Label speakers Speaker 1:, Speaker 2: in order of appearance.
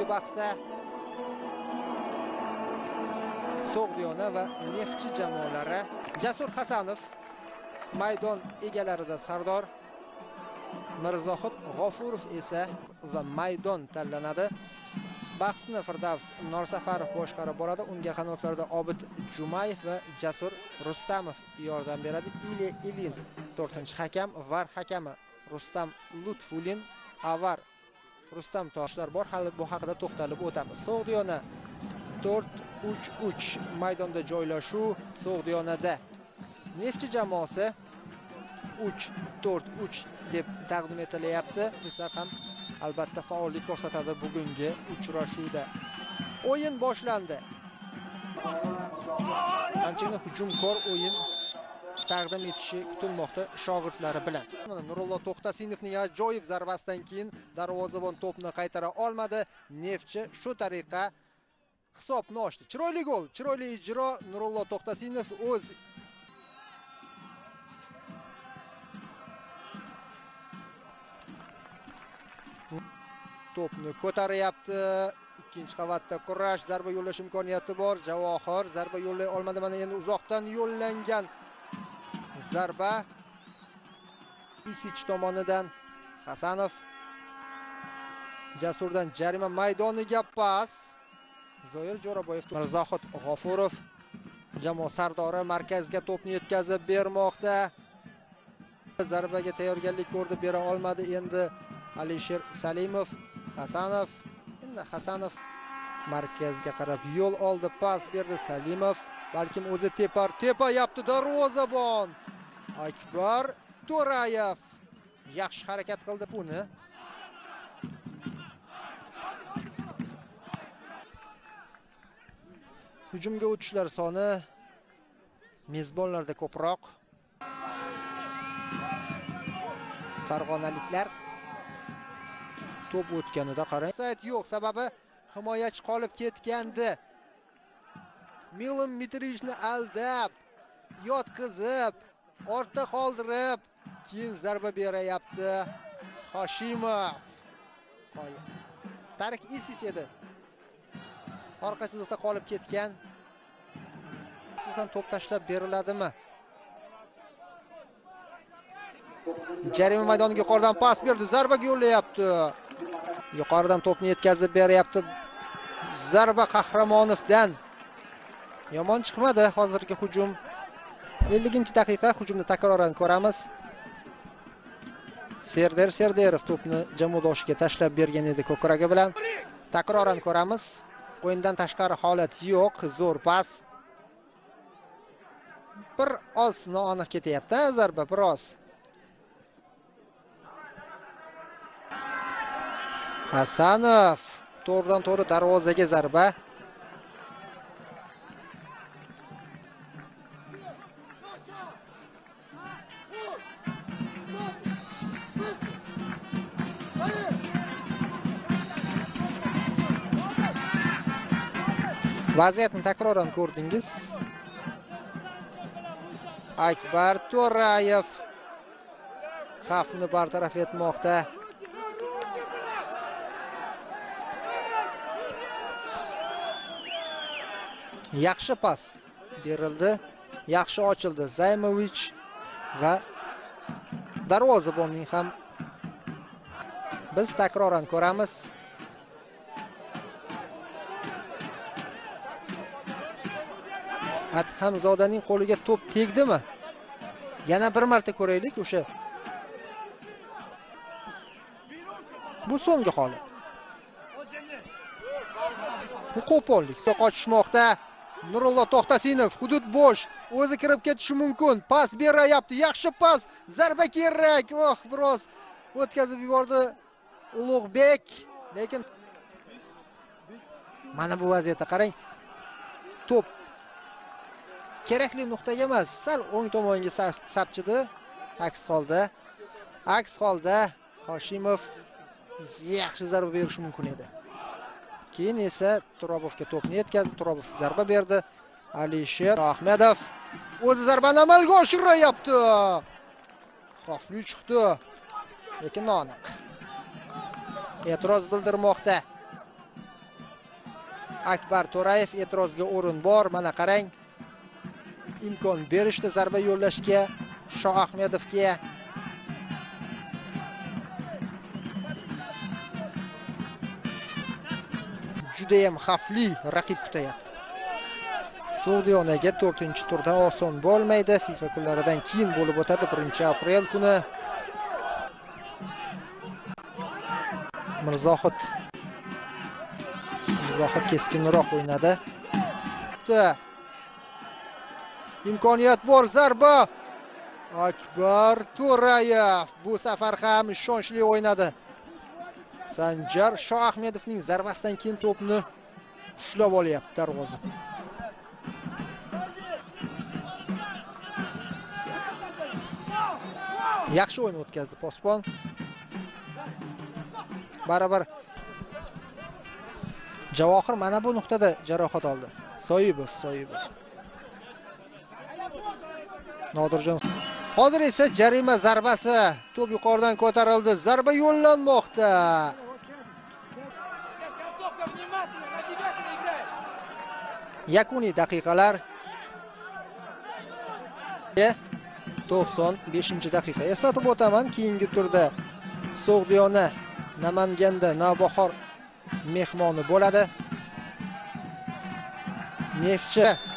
Speaker 1: bahsda. So'g'diyona va Neftchi jamoalari. Jasur Hasanov maydon egalarida Sardor, Mirzohid G'ofurov esa va maydon tanlanadi. Bahsni Firdavs Norsafarov boshqarib boradi. Unga qanotlarda Obid Jumayev va Jasur Rustamov yordam beradi. Ilin 4-hakam, VAR hakami Rustam Lutfulin, Avar Rustam Toshlar bor. Hali bu haqida to'xtalib o'tamiz. So'g'diyona 4-3-3 maydonda joylashuv. So'g'diyonada Neftchi jamoasi 3-4-3 deb taqdim etilyapti. Bizlar ham albatta faollik ko'rsatadi bugungi uchrashuvda. O'yin boshlandi. Anchagina hujumkor o'yin taqdim etishi kutilmoqda shogirdlari bilan. Nurullo To'xtasinovning ajoyib zarbasidan keyin darvozabon to'pni qaytara olmadi. Neftchi shu tariqa hisobni ochdi. Chiroyli gol, chiroyli ijro. Nurullo To'xtasinov o'z to'pni ko'taryapti. Ikkinchi qavatda kurash, zarba yo'llash imkoniyati bor. Javohir zarba yo'llay olmadi. Mana endi uzoqdan yo'llangan zarba Isich tomonidan. Hasanov Jasurdan jarima maydoniga pas. Zoir Jo'raboyev, Mirzohid G'ofurov jamoa sardori markazga to'pni yetkazib bermoqda. Zarbaga tayyorgarlik ko'rdi, bera olmadi. Endi Alisher Salimov, Hasanov. Endi Hasanov markazga qarab yo'l oldi, pas berdi. Salimov balkim o'zi tepayapti darvozabon. Akbar To'rayev yaxshi harakat qildi buni. Hujumga o'tishlar soni mezbonlarda ko'proq. Farg'onaliklar to'p o'tganida qarang. Sayt yo'q, sababi himoyachi qolib ketgandi. Milan Mitrichni aldab, yotqizib, ortda qoldirib, keyin zarba berayapti Hoshimov. Tarik Isich edi. Orqasida qolib ketgan. Sizdan to'p tashlab beriladimi? Jarima maydoniga yuqoridan pas berdi, zarbaga yo'llayapti. Yuqoridan to'pni yetkazib beryapti. Zarba Qahramonovdan. Yomon chiqmadi hozirgi hujum. 50-daqiqa hujumni takroran ko'ramiz. Serdar Serderov to'pni jamoadoshiga tashlab bergan edi ko'kragi bilan. Takroran ko'ramiz. O'yindan tashqari holat yo'q, zo'r pas. Bir oz noaniq ketyapti zarba, biroz. Hasanov to'g'ridan to'g'ri darvozaga zarba. Vaziyatni takroran ko'rdingiz. Akbar To'rayev xavfni bartaraf etmoqda. Yaxshi pas berildi, yaxshi ochildi. Zaymovich va darvozabonning ham biz takroran ko'ramiz. Adhamzodaning qo'liga to'p tegdimi? Yana bir marta ko'raylik o'sha. Bu so'nggi holat. Bu qo'pollik. Qochishmoqda. Nurullo To'xtasinov, hudud bo'sh, o'zi kirib ketishi mumkin. Pas berayapti, yaxshi pas, zarba kerak. Biroz o'tkazib yubordi Ulug'bek, lekin mana bu vaziyatda qarang. To'p kerakli nuqtaga emas, sal o'ng tomonga sapchidi. Aks holda Hoshimov yaxshi zarba berishi mumkin edi. Keyin esa Turobovga to'pni yetkazdi. Turobov zarba berdi. Alisher Ahmedov o'zi zarbani amalga oshirayapti. Xavfli chiqdi, lekin noaniq. E'tiroz bildirmoqda. Akbar To'rayev e'tirozga o'rin bor. Mana qarang. Imkon berishdi zarba yo'llashga Shoahmedovga. Juda ham xavfli raqib kutayapti. So'g'diyonaga 4-turda oson bo'lmaydi. FIFA kunlaridan keyin bo'lib o'tadi 1-aprel kuni. Mirzohid keskinroq o'ynadi. Imkoniyat bor, zarba. Akbar To'rayev bu safar ham ishonchli o'ynadi. Sanjar Shoahmedovning zarbasidan keyin to'pni ushlab olyapti darvoza. Yaxshi o'yin o'tkazdi Posbon. Barabir Javohir mana bu nuqtada jarohat oldi. Soyibov. Nodirjon. Hozir esa jarima zarbasi. To'p yuqoridan ko'tarildi. Zarba yo'llanmoqda. Yakuniy daqiqalar. 95-daqiqa. Eslatib o'taman, keyingi turda So'g'diyona Namanganda Navbahor mehmoni bo'ladi. Neftchi